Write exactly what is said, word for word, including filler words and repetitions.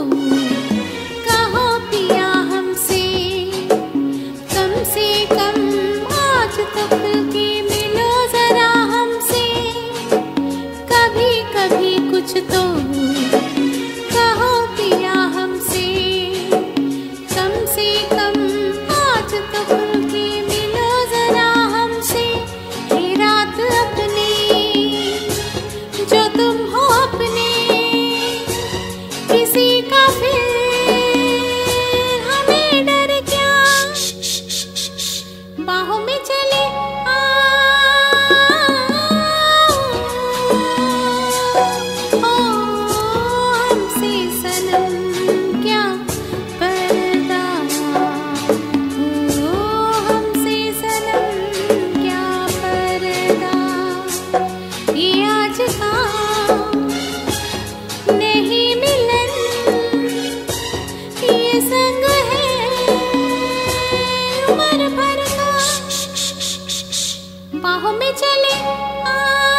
कहो पिया हमसे, कम से कम आज तो खुल के मिलो जरा हमसे। कभी कभी कुछ तो कहो पिया हमसे, कम से कम आज तो खुल के मिलो जरा हमसे। ये रात अपनी जो तुम हो अपने, किसी का फिर हमें डर क्या। बाहों में चले आओ, हमसे सनम क्या पर्दा, ओ हमसे सनम क्या पर्दा। ये आज का नहीं मिलन, ये संग है उम्र भर का। बाहों में चले आ